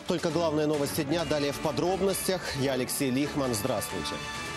Только главные новости дня. Далее в подробностях. Я Алексей Лихман. Здравствуйте.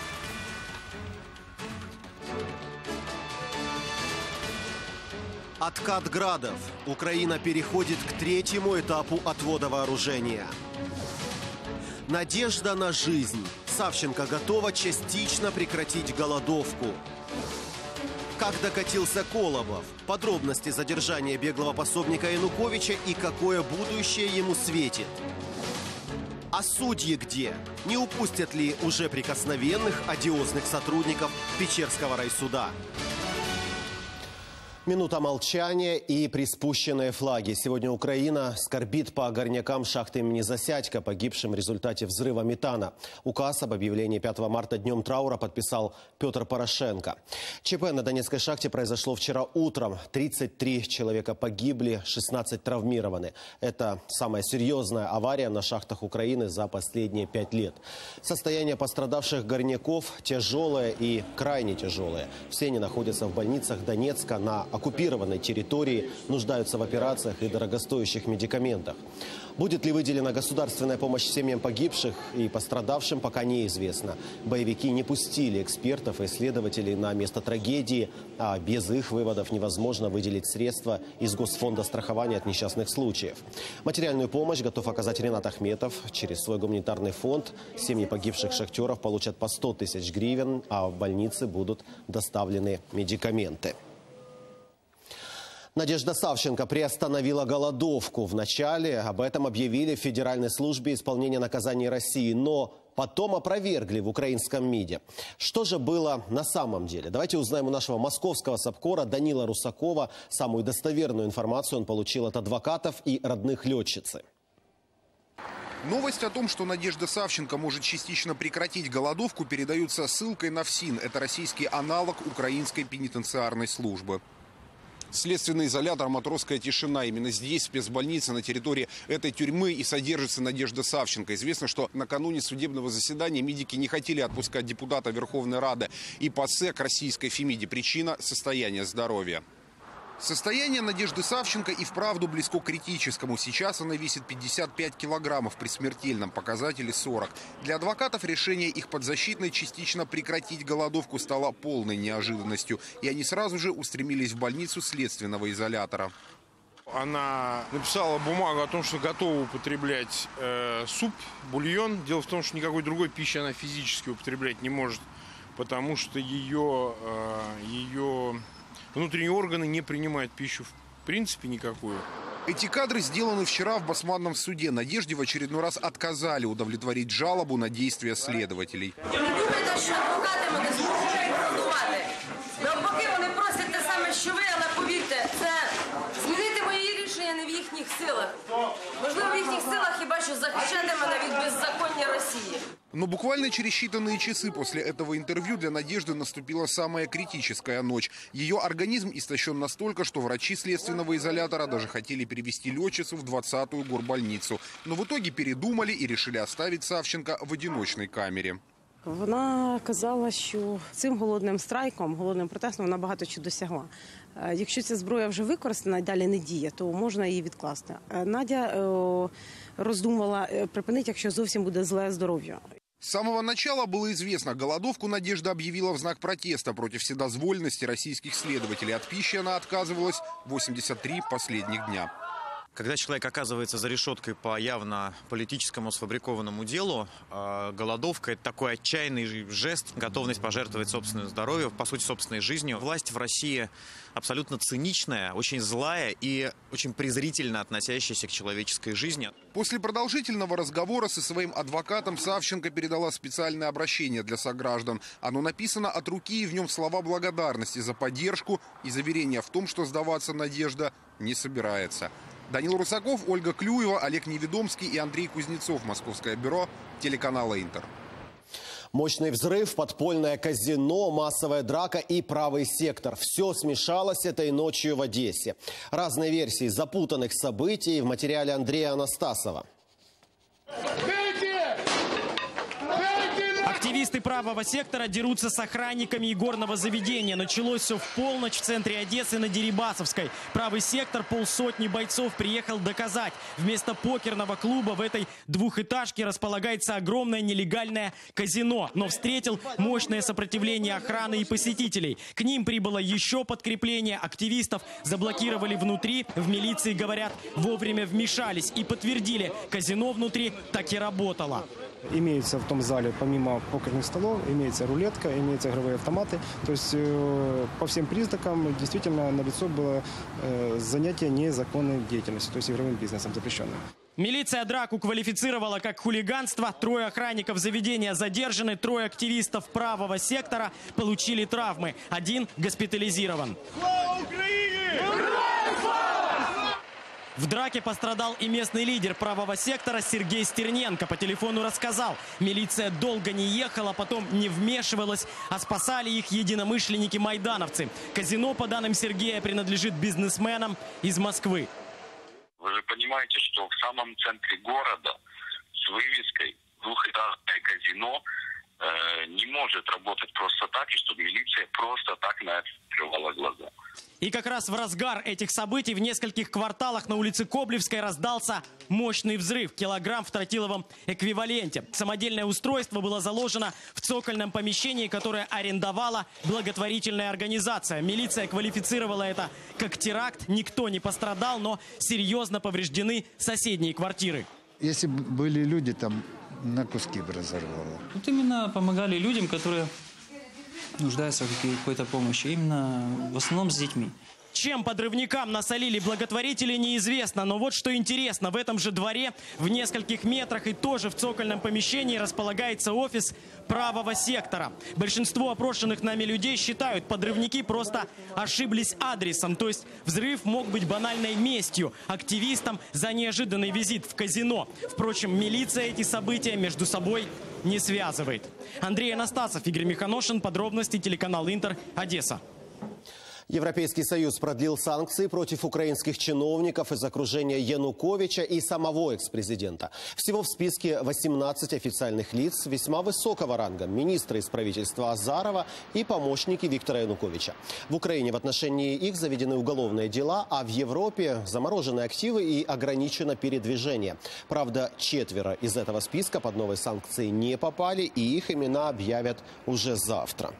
Откат градов. Украина переходит к третьему этапу отвода вооружения. Надежда на жизнь. Савченко готова частично прекратить голодовку. Как докатился Колобов. Подробности задержания беглого пособника Януковича и какое будущее ему светит. А судьи где? Не упустят ли уже прикосновенных одиозных сотрудников Печерского райсуда? Минута молчания и приспущенные флаги. Сегодня Украина скорбит по горнякам шахты имени Засядько, погибшим в результате взрыва метана. Указ об объявлении 5 марта днем траура подписал Петр Порошенко. ЧП на Донецкой шахте произошло вчера утром. 33 человека погибли, 16 травмированы. Это самая серьезная авария на шахтах Украины за последние 5 лет. Состояние пострадавших горняков тяжелое и крайне тяжелое. Все они находятся в больницах Донецка на оккупированной территории, нуждаются в операциях и дорогостоящих медикаментах. Будет ли выделена государственная помощь семьям погибших и пострадавшим, пока неизвестно. Боевики не пустили экспертов и исследователей на место трагедии, а без их выводов невозможно выделить средства из Госфонда страхования от несчастных случаев. Материальную помощь готов оказать Ренат Ахметов. Через свой гуманитарный фонд семьи погибших шахтеров получат по 100 тысяч гривен, а в больницы будут доставлены медикаменты. Надежда Савченко приостановила голодовку. Вначале об этом объявили в Федеральной службе исполнения наказаний России, но потом опровергли в украинском МИДе. Что же было на самом деле? Давайте узнаем у нашего московского САПКОРа Данила Русакова. Самую достоверную информацию он получил от адвокатов и родных летчицы. Новость о том, что Надежда Савченко может частично прекратить голодовку, передаются ссылкой на ФСИН. Это российский аналог украинской пенитенциарной службы. Следственный изолятор «Матросская тишина». Именно здесь, в спецбольнице, на территории этой тюрьмы и содержится Надежда Савченко. Известно, что накануне судебного заседания медики не хотели отпускать депутата Верховной Рады и ПАСЕ к российской Фемиде. Причина – состояние здоровья. Состояние Надежды Савченко и вправду близко к критическому. Сейчас она весит 55 килограммов, при смертельном показателе 40. Для адвокатов решение их подзащитной частично прекратить голодовку стало полной неожиданностью. И они сразу же устремились в больницу следственного изолятора. Она написала бумагу о том, что готова употреблять суп, бульон. Дело в том, что никакой другой пищи она физически употреблять не может, потому что ее внутренние органы не принимают пищу в принципе никакую. Эти кадры сделаны вчера в Басманном суде. Надежде в очередной раз отказали удовлетворить жалобу на действия следователей. Не думайте, що адвокати мене змушують голодувати. Навпаки, вони просять те саме, що ви, але повірте, це змінити мої рішення не в їхніх силах. Можливо, в їхніх силах хіба що захищати мене від беззаконня Росії. Но буквально через считанные часы после этого интервью для Надежды наступила самая критическая ночь. Ее организм истощен настолько, что врачи следственного изолятора даже хотели перевести летчицу в 20-ю горбольницу. Но в итоге передумали и решили оставить Савченко в одиночной камере. Вона казала, що цим голодним страйком, голодним протестом вона багато чого досягла. Якщо ця зброя вже використана і далі не діє, то можна її відкласти. Надя роздумувала припинити, якщо зовсім буде зле здоров'я. С самого начала было известно, голодовку Надежда объявила в знак протеста против вседозволенности российских следователей. От пищи она отказывалась 83 последних дня. Когда человек оказывается за решеткой по явно политическому сфабрикованному делу, голодовка – это такой отчаянный жест, готовность пожертвовать собственным здоровьем, по сути, собственной жизнью. Власть в России абсолютно циничная, очень злая и очень презрительно относящаяся к человеческой жизни. После продолжительного разговора со своим адвокатом Савченко передала специальное обращение для сограждан. Оно написано от руки, и в нем слова благодарности за поддержку и заверение в том, что сдаваться Надежда не собирается. Данил Русаков, Ольга Клюева, Олег Неведомский и Андрей Кузнецов. Московское бюро телеканала «Интер». Мощный взрыв, подпольное казино, массовая драка и правый сектор. Все смешалось этой ночью в Одессе. Разные версии запутанных событий в материале Андрея Анастасова. Активисты правого сектора дерутся с охранниками игорного заведения. Началось все в полночь в центре Одессы на Дерибасовской. Правый сектор, полсотни бойцов приехал доказать. Вместо покерного клуба в этой двухэтажке располагается огромное нелегальное казино. Но встретил мощное сопротивление охраны и посетителей. К ним прибыло еще подкрепление. Активистов заблокировали внутри. В милиции, говорят, вовремя вмешались и подтвердили, казино внутри так и работало. Имеются в том зале, помимо покерных столов, имеется рулетка, имеются игровые автоматы. То есть по всем признакам действительно налицо было занятие незаконной деятельностью, то есть игровым бизнесом запрещенным. Милиция драку квалифицировала как хулиганство. 3 охранников заведения задержаны, 3 активистов правого сектора получили травмы. 1 госпитализирован. Слава Украине! В драке пострадал и местный лидер правого сектора Сергей Стерненко. По телефону рассказал, милиция долго не ехала, потом не вмешивалась, а спасали их единомышленники-майдановцы. Казино, по данным Сергея, принадлежит бизнесменам из Москвы. Вы же понимаете, что в самом центре города с вывеской двухэтажное казино не может работать просто так, и чтобы милиция просто так на это открывала глаза. И как раз в разгар этих событий в нескольких кварталах на улице Коблевской раздался мощный взрыв. Килограмм в тротиловом эквиваленте. Самодельное устройство было заложено в цокольном помещении, которое арендовала благотворительная организация. Милиция квалифицировала это как теракт. Никто не пострадал, но серьезно повреждены соседние квартиры. Если бы были люди, там на куски бы разорвало. Вот именно помогали людям, которые нуждаются в какой-то помощи, именно в основном с детьми. Чем подрывникам насолили благотворители, неизвестно. Но вот что интересно, в этом же дворе, в нескольких метрах и тоже в цокольном помещении располагается офис правого сектора. Большинство опрошенных нами людей считают, подрывники просто ошиблись адресом. То есть взрыв мог быть банальной местью активистам за неожиданный визит в казино. Впрочем, милиция эти события между собой не связывает. Андрей Анастасов, Игорь Миханошин. Подробности, телеканал Интер, Одесса. Европейский Союз продлил санкции против украинских чиновников из окружения Януковича и самого экс-президента. Всего в списке 18 официальных лиц весьма высокого ранга. Министры из правительства Азарова и помощники Виктора Януковича. В Украине в отношении их заведены уголовные дела, а в Европе заморожены активы и ограничено передвижение. Правда, 4 из этого списка под новые санкции не попали, и их имена объявят уже завтра.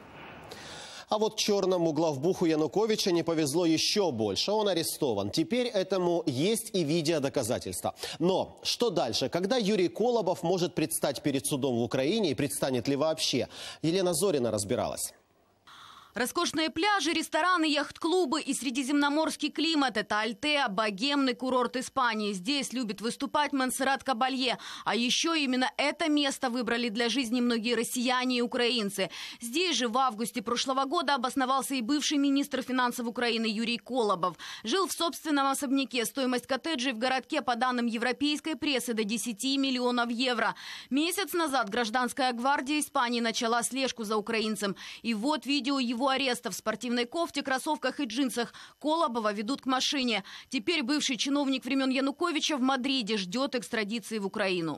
А вот черному главбуху Януковича не повезло еще больше. Он арестован. Теперь этому есть и видеодоказательства. Но что дальше? Когда Юрий Колобов может предстать перед судом в Украине и предстанет ли вообще? Елена Зорина разбиралась. Роскошные пляжи, рестораны, яхт-клубы и средиземноморский климат – это Альтеа, богемный курорт Испании. Здесь любит выступать Монсеррат Кабалье. А еще именно это место выбрали для жизни многие россияне и украинцы. Здесь же в августе прошлого года обосновался и бывший министр финансов Украины Юрий Колобов. Жил в собственном особняке. Стоимость коттеджей в городке, по данным европейской прессы, до 10 миллионов евро. Месяц назад гражданская гвардия Испании начала слежку за украинцем. И вот видео его ареста. В спортивной кофте, кроссовках и джинсах Колобова ведут к машине. Теперь бывший чиновник времен Януковича в Мадриде ждет экстрадиции в Украину.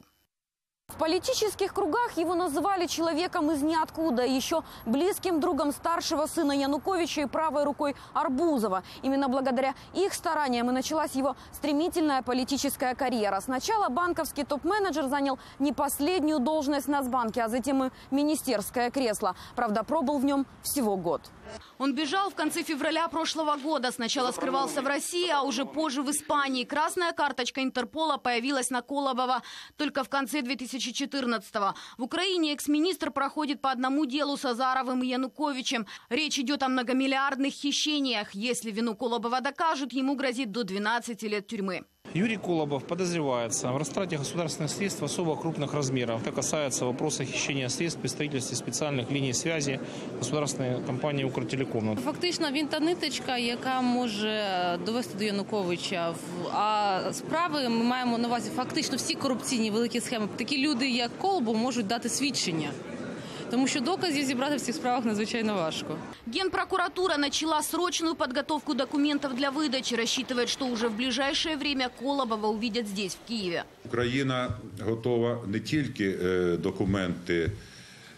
В политических кругах его называли человеком из ниоткуда, еще близким другом старшего сына Януковича и правой рукой Арбузова. Именно благодаря их стараниям и началась его стремительная политическая карьера. Сначала банковский топ-менеджер занял не последнюю должность в Нацбанке, а затем и министерское кресло. Правда, пробыл в нем всего год. Он бежал в конце февраля прошлого года. Сначала скрывался в России, а уже позже в Испании. Красная карточка Интерпола появилась на Колобова только в конце 2014-го. В Украине экс-министр проходит по одному делу с Азаровым и Януковичем. Речь идет о многомиллиардных хищениях. Если вину Колобова докажут, ему грозит до 12 лет тюрьмы. Юрий Колобов подозревается в растрате государственных средств особо крупных размеров. Это касается вопроса хищения средств при строительстве специальных линий связи государственной компанії «Укртелеком». Фактично він та ниточка, яка може довести до Януковича. А справи ми маємо на увазі фактично всі корупційні великі схеми. Такі люди, як Колобов, можуть дати свідчення. Тому що доказів зібрати в цих справах надзвичайно важко. Генпрокуратура начала срочную подготовку документов для выдачи. Рассчитывает, что уже в ближайшее время Колобова увидят здесь, в Киеве. Україна готова не тільки документи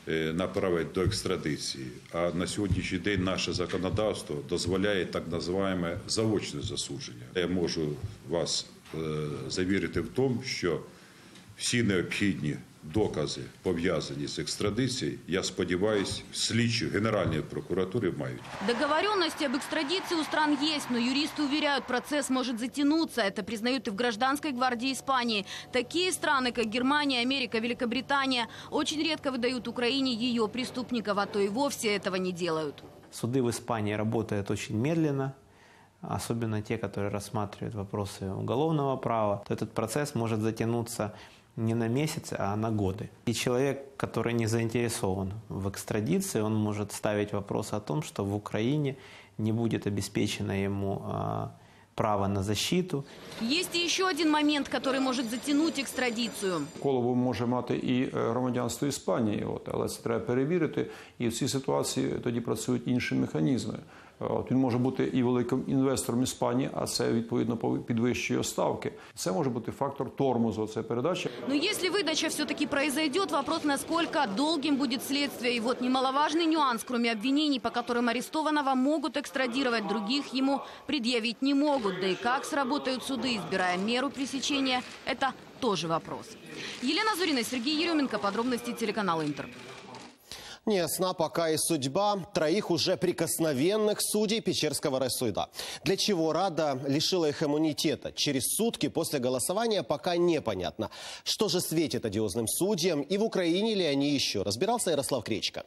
направити до екстрадиції. А на сьогоднішній день наше законодавство дозволяє так називаємо заочне засудження. Я можу вас завірити в тому, що всі необхідні докази, пов'язані з екстрадицією, я сподіваюся, слідчі Генеральної прокуратури мають. Договоренности об экстрадиции у стран есть, но юристы уверяют, процесс может затянуться. Это признают и в гражданской гвардии Испании. Такие страны, как Германия, Америка, Великобритания, очень редко выдают Украине ее преступников, а то и вовсе этого не делают. Суды в Испании работают очень медленно, особенно те, которые рассматривают вопросы уголовного права. Этот процесс может затянуться не на месяцы, а на годы. И человек, который не заинтересован в экстрадиции, он может ставить вопрос о том, что в Украине не будет обеспечено ему право на защиту. Есть и еще один момент, который может затянуть екстрадицію. Колобов може мати і громадянство Іспанії, але це треба перевірити. І в цій ситуації тоді працюють інші механізми. Він може бути і великим інвестором Іспанії, а це, відповідно, підвищує ставки. Це може бути фактор тормозу цієї передачі. Но если выдача все-таки произойдет, вопрос, насколько долгим будет следствие. И вот немаловажный нюанс, кроме обвинений, по которым арестованного могут экстрадировать, других ему предъявить не могут. Да и как сработают суды, избирая меру пресечения, это тоже вопрос. Елена Зурина, Сергей Еременко, подробности телеканала «Интер». Не ясна пока и судьба троих уже прикосновенных судей Печерского райсуда. Для чего Рада лишила их иммунитета через сутки после голосования, пока непонятно. Что же светит одиозным судьям и в Украине ли они еще? Разбирался Ярослав Кречко.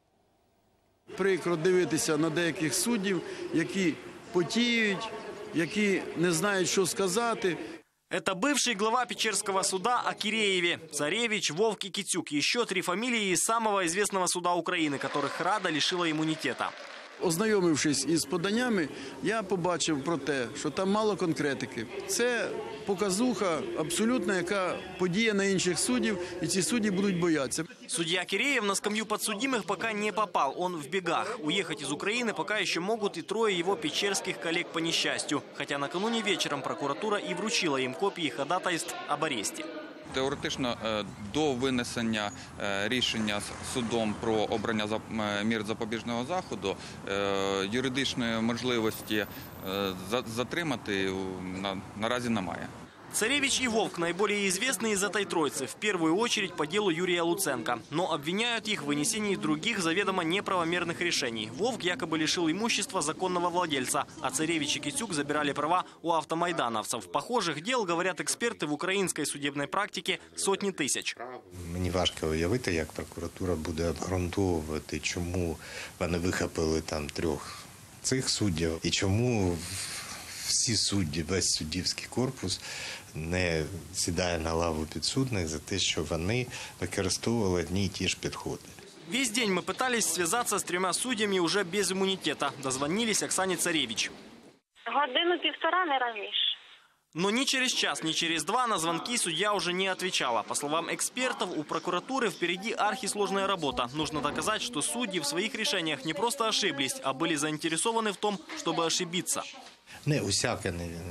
Прикро дивитися на деяких суддів, які потіють, які не знають, що сказати. Это бывший глава Печерского суда о Кирееве. Царевич, Вовк и Кицюк. Еще 3 фамилии из самого известного суда Украины, которых Рада лишила иммунитета. Ознайомившись із поданнями, я побачив про те, що там мало конкретики. Це показуха абсолютна, яка подіє на інших суддів, і ці судді будуть боятися. Судья Киреев на скамью подсудимых пока не попал. Он в бегах. Уехать из Украины пока еще могут и 3 его печерских коллег по несчастью. Хотя накануне вечером прокуратура и вручила им копии ходатайств об аресте. Теоретично до винесення рішення судом про обрання мір запобіжного заходу юридичної можливості затримати наразі немає. Царевич и Вовк наиболее известны из этой троицы, в первую очередь по делу Юрия Луценко. Но обвиняют их в вынесении других заведомо неправомерных решений. Вовк якобы лишил имущества законного владельца, а Царевич и Кицюк забирали права у автомайдановцев. Похожих дел, говорят эксперты, в українській судебной практике сотні тисяч. Мені важко уявити, як прокуратура буде обґрунтовувати, чому вони вихопили там 3 цих суддів і чому всі судді, весь суддівський корпус не сідає на лаву підсудних за те, що вони використовували одні й ті ж підходи. Весь день мы пытались связаться с 3 судьями уже без иммунитета. Дозвонились Оксане Царевич. 1-1.5 години, не раніше. Но ни через час, ни через 2 на звонки судья уже не отвечала. По словам экспертов, у прокуратуры впереди архисложная работа. Нужно доказать, что судьи в своих решениях не просто ошиблись, а были заинтересованы в том, чтобы ошибиться. Не усяке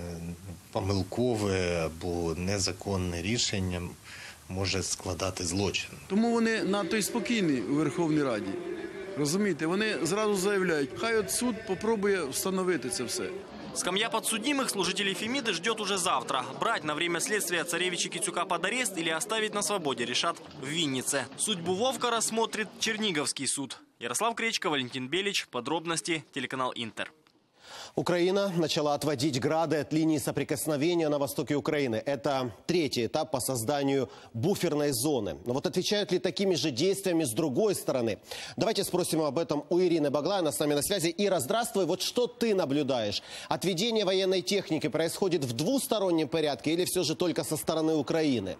помилкове або незаконне рішення може складати злочин. Тому вони надто й спокійні у Верховній Раді. Розумієте, вони зразу заявляють, хай от суд попробує встановити це все. Скамья подсудимых служителей Фемиды ждет уже завтра. Брать на время следствия Царевича Кицюка под арест или оставить на свободе решат в Виннице. Судьбу Вовка рассмотрит Черниговский суд. Ярослав Кречко, Валентин Белич. Подробности. Телеканал «Интер». Украина начала отводить грады от линии соприкосновения на востоке Украины. Это 3-й этап по созданию буферной зоны. Но вот отвечают ли такими же действиями с другой стороны? Давайте спросим об этом у Ирины Баглай. Она с нами на связи. Ира, здравствуй. Вот что ты наблюдаешь? Отведение военной техники происходит в двустороннем порядке или все же только со стороны Украины?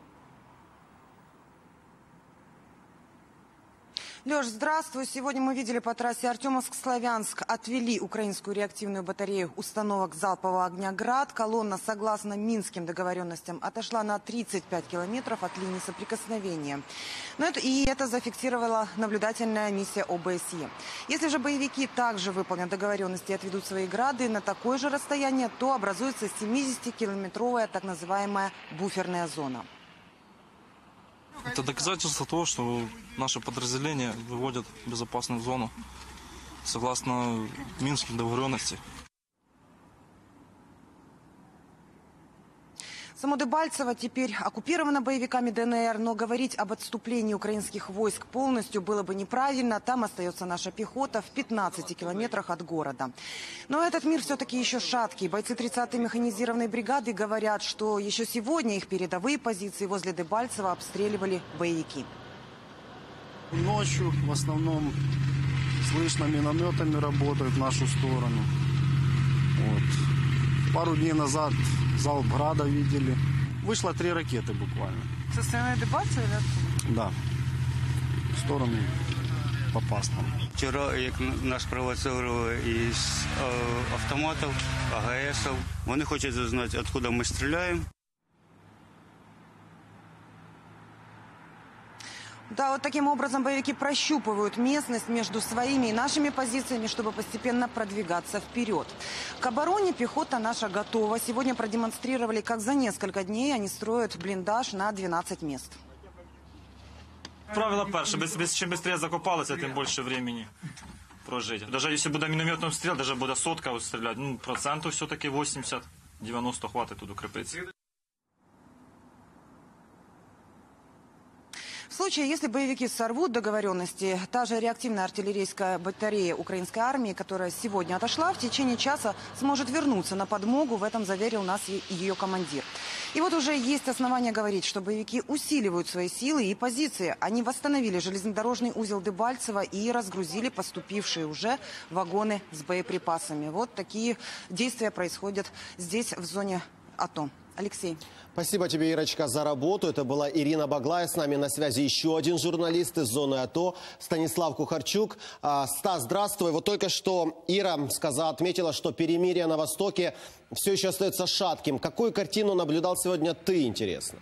Леш, здравствуй. Сегодня мы видели по трассе Артемовск-Славянск отвели украинскую реактивную батарею установок залпового огня «Град». Колонна, согласно минским договоренностям, отошла на 35 километров от линии соприкосновения. И это зафиксировала наблюдательная миссия ОБСЕ. Если же боевики также выполнят договоренности и отведут свои «Грады» на такое же расстояние, то образуется 70-километровая так называемая буферная зона. Это доказательство того, что наши подразделения выводят безопасную зону согласно Минских договоренностей. Само Дебальцево теперь оккупировано боевиками ДНР, но говорить об отступлении украинских войск полностью было бы неправильно. Там остается наша пехота в 15 километрах от города. Но этот мир все-таки еще шаткий. Бойцы 30-й механизированной бригады говорят, что еще сегодня их передовые позиции возле Дебальцева обстреливали боевики. Ночью в основном слышно, минометами работают в нашу сторону. Вот. Пару дней назад залп града видели. Вышло 3 ракеты буквально. Со стороны Дебальцева или откуда? Да. В сторону Попасного. Вчора, як нас провоцировали із автоматів, АГСів, вони хочуть знати, откуда ми стріляємо. Да, вот таким образом боевики прощупывают местность между своими и нашими позициями, чтобы постепенно продвигаться вперед. К обороне пехота наша готова. Сегодня продемонстрировали, как за несколько дней они строят блиндаж на 12 мест. Правило перше, чим швидше закопалися, тим більше времени прожити. Даже якщо буде мінометний обстріл, даже буде сотка стріляти, процентів все-таки 80-90 хватить тут укріпитися. В случае, если боевики сорвут договоренности, та же реактивная артиллерийская батарея украинской армии, которая сегодня отошла, в течение часа сможет вернуться на подмогу. В этом заверил нас и ее командир. И вот уже есть основания говорить, что боевики усиливают свои силы и позиции. Они восстановили железнодорожный узел Дебальцево и разгрузили поступившие уже вагоны с боеприпасами. Вот такие действия происходят здесь, в зоне АТО. Алексей. Спасибо тебе, Ирочка, за работу. Это была Ирина Баглая. С нами на связи еще один журналист из зоны АТО, Станислав Кухарчук. Стас, здравствуй. Вот только что Ира отметила, что перемирие на Востоке все еще остается шатким. Какую картину наблюдал сегодня ты, интересно?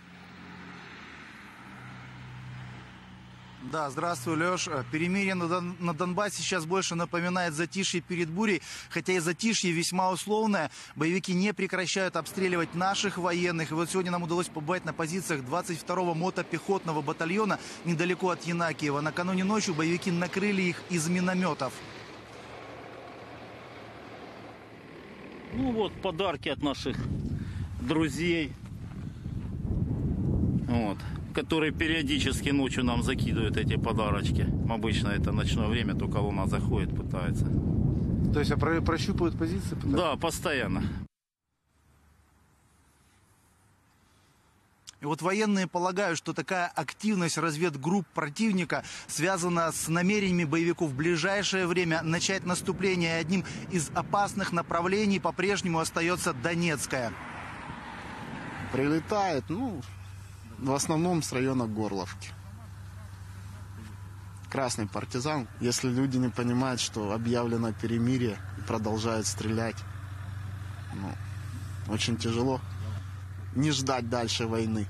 Да, здравствуй, Леш. Перемирие на Донбассе сейчас больше напоминает затишье перед бурей, хотя и затишье весьма условное. Боевики не прекращают обстреливать наших военных. И вот сегодня нам удалось побывать на позициях 22-го мотопехотного батальона недалеко от Янакиева. Накануне ночью боевики накрыли их из минометов. Ну вот, подарки от наших друзей. Вот. Которые периодически ночью нам закидывают эти подарочки. Обычно это ночное время, только луна заходит, пытается. То есть прощупывают позиции? Пытаются? Да, постоянно. И вот военные полагают, что такая активность разведгрупп противника связана с намерениями боевиков в ближайшее время начать наступление. И одним из опасных направлений по-прежнему остается Донецкое. Прилетает, в основном с района Горловки. Красный партизан. Если люди не понимают, что объявлено перемирие и продолжают стрелять, очень тяжело не ждать дальше войны.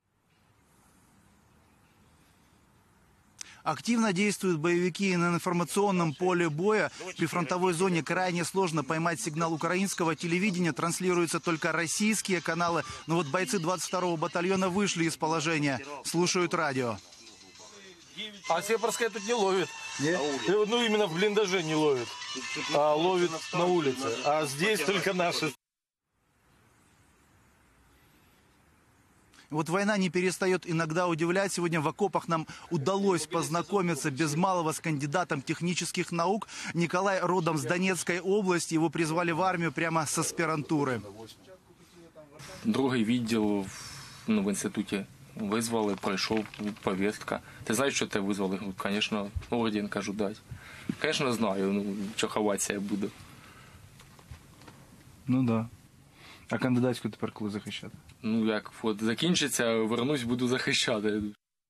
Активно действуют боевики и на информационном поле боя. При фронтовой зоне крайне сложно поймать сигнал украинского телевидения. Транслируются только российские каналы. Но вот бойцы 22-го батальона вышли из положения. Слушают радио. А Сепарская тут не ловит. Ну, именно в блиндаже не ловит. А ловит на улице. А здесь только наши. Вот война не перестает иногда удивлять. Сегодня в окопах нам удалось познакомиться без малого с кандидатом технических наук. Николай родом с Донецкой области. Его призвали в армию прямо с аспірантури. Другий відділ в інституті визвали, пройшов повістка. Ти знаєш, що тебе визвали? Звісно, орден, кажу, дати. Звісно, знаю, що ховатися я буду. Ну да. А кандидатську тепер коли захищати? Ну як, от закінчиться, вернусь, буду захищати.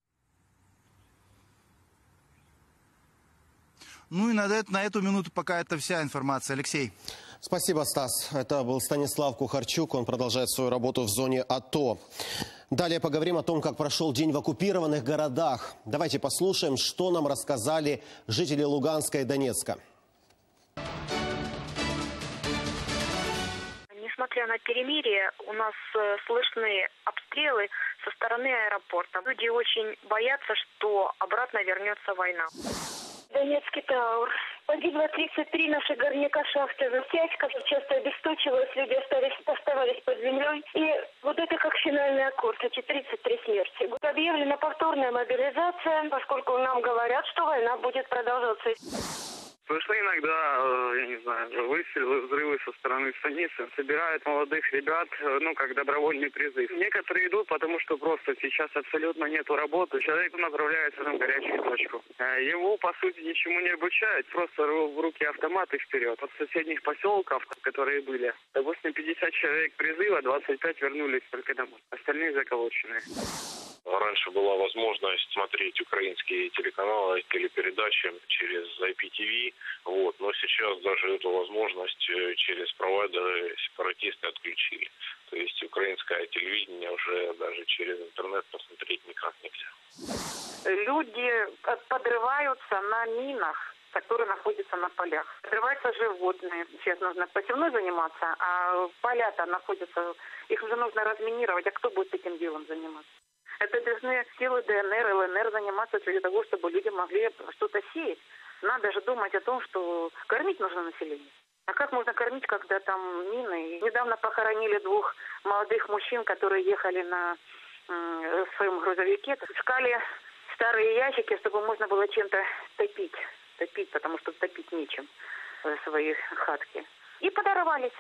Ну и на эту минуту пока это вся информация. Алексей. Спасибо, Стас. Это был Станислав Кухарчук. Он продолжает свою работу в зоне АТО. Далее поговорим о том, как прошел день в оккупированных городах. Давайте послушаем, что нам рассказали жители Луганска и Донецка. несмотря на перемирие, у нас слышны обстрелы со стороны аэропорта. Люди очень боятся, что обратно вернется война. Донецкий Траур. Погибло 33 наших горняка шахты «Засядька». Часто обесточилось, люди оставались под землей. И вот это как финальный аккорд, эти 33 смерти. Объявлена повторная мобилизация, поскольку нам говорят, что война будет продолжаться. Слышны иногда, я не знаю, выстрелы, взрывы со стороны станицы. Собирают молодых ребят, как добровольный призыв. Некоторые идут, потому что просто сейчас абсолютно нету работы. Человек направляется на горячую точку. Его, по сути, ничему не обучают. Просто в руки автоматы вперед. От соседних поселков, которые были, допустим, 50 человек призыва, 25 вернулись только домой. Остальные заколоченные. Раньше была возможность смотреть украинские телеканалы, телепередачи через IPTV, но сейчас даже эту возможность через провайдеры сепаратисты отключили. То есть украинское телевидение уже даже через интернет посмотреть никак нельзя. Люди подрываются на минах, которые находятся на полях. Подрываются животные. Сейчас нужно посевной заниматься, а поля-то находятся, их уже нужно разминировать. А кто будет этим делом заниматься? Это должны силы ДНР, ЛНР заниматься для того, чтобы люди могли что-то сеять. Надо же думать о том, что кормить нужно население. А как можно кормить, когда там мины? И недавно похоронили 2 молодых мужчин, которые ехали на своем грузовике. Искали старые ящики, чтобы можно было чем-то топить, потому что топить нечем в свои хатки. И подорвались.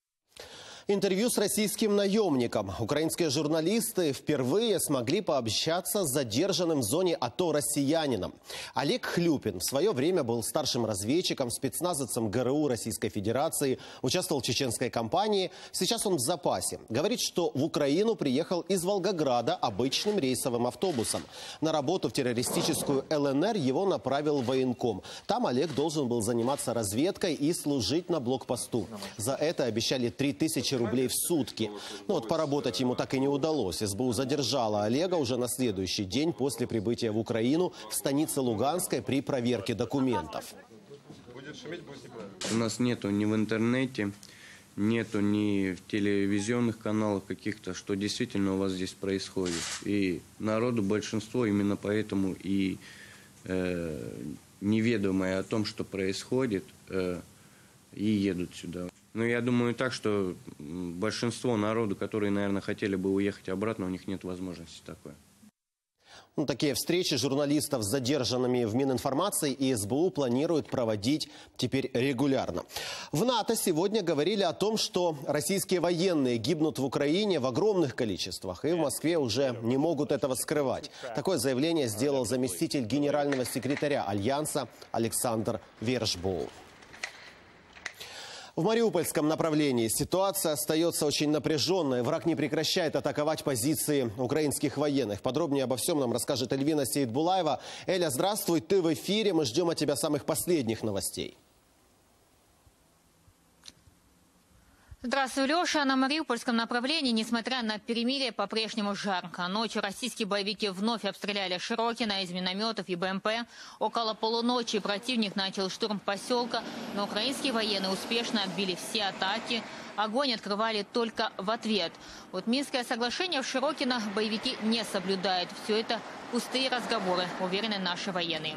Интервью с российским наемником. Украинские журналисты впервые смогли пообщаться с задержанным в зоне АТО россиянином. Олег Хлюпин в свое время был старшим разведчиком, спецназовцем ГРУ Российской Федерации, участвовал в чеченской кампании. Сейчас он в запасе. Говорит, что в Украину приехал из Волгограда обычным рейсовым автобусом. На работу в террористическую ЛНР его направил военком. Там Олег должен был заниматься разведкой и служить на блокпосту. За это обещали 3000 рублей в сутки. Но поработать ему так и не удалось. СБУ задержала Олега уже на следующий день после прибытия в Украину в станице Луганской при проверке документов. У нас нету ни в интернете, нету ни в телевизионных каналах каких-то, что действительно у вас здесь происходит. И народу большинство именно поэтому и неведомое о том, что происходит, и едут сюда. Но я думаю так, что большинство народу, которые, наверное, хотели бы уехать обратно, у них нет возможности такой. Такие встречи журналистов с задержанными в Мининформации и СБУ планируют проводить теперь регулярно. В НАТО сегодня говорили о том, что российские военные гибнут в Украине в огромных количествах, и в Москве уже не могут этого скрывать. Такое заявление сделал заместитель генерального секретаря Альянса Александр Вершбоу. В Мариупольском направлении ситуация остается очень напряженной. Враг не прекращает атаковать позиции украинских военных. Подробнее обо всем нам расскажет Эльвина Сейдбулаева. Эля, здравствуй, ты в эфире. Мы ждем от тебя самых последних новостей. Здравствуй, Леша. На Мариупольском направлении, несмотря на перемирие, по-прежнему жарко. Ночью российские боевики вновь обстреляли Широкино из минометов и БМП. Около полуночи противник начал штурм поселка, но украинские военные успешно отбили все атаки. Огонь открывали только в ответ. Вот Минское соглашение в Широкино боевики не соблюдают. Все это пустые разговоры, уверены наши военные.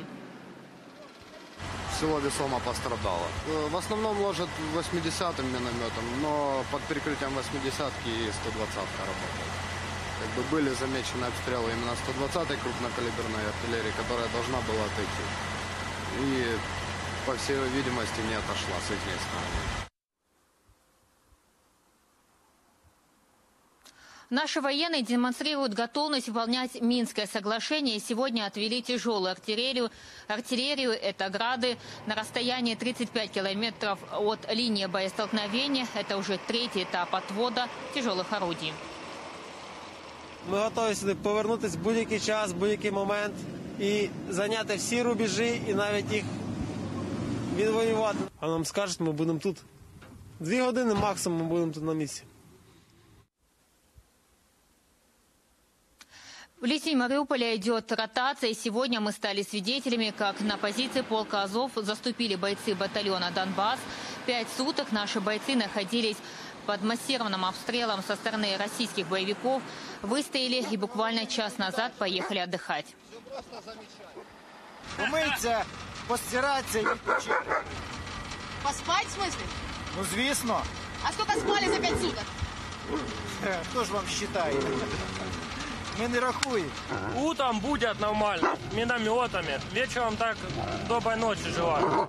Село весомо пострадало. В основном ложат 80-м минометом, но под прикрытием 80-ки и 120-ка работает. Были замечены обстрелы именно 120-й крупнокалиберной артиллерии, которая должна была отойти. И, по всей видимости, не отошла с их стороны. Наши военные демонстрируют готовность выполнять Минское соглашение. Сегодня отвели тяжелую артиллерию. Это грады на расстоянии 35 километров от линии боестолкновения. Это уже 3-й этап отвода тяжелых орудий. Ми готові сюди повернутися в будь-який час, в будь-який момент і зайняти всі рубежі, і навіть їх відвоювати. А нам скажуть, ми будемо тут. 2 години максимум ми будемо тут на місці. В линии Мариуполя идет ротация, и сегодня мы стали свидетелями, как на позиции полка Азов заступили бойцы батальона «Донбасс». 5 суток наши бойцы находились под массированным обстрелом со стороны российских боевиков выстояли и буквально час назад поехали отдыхать. Умыться, постираться и відпочити. Поспать, в смысле? Ну, звісно. А сколько спали за 5 суток? Хто ж вам считає? Мы не рахуем. Утром будет нормально, минометами. Вечером так доброй ночи желаю.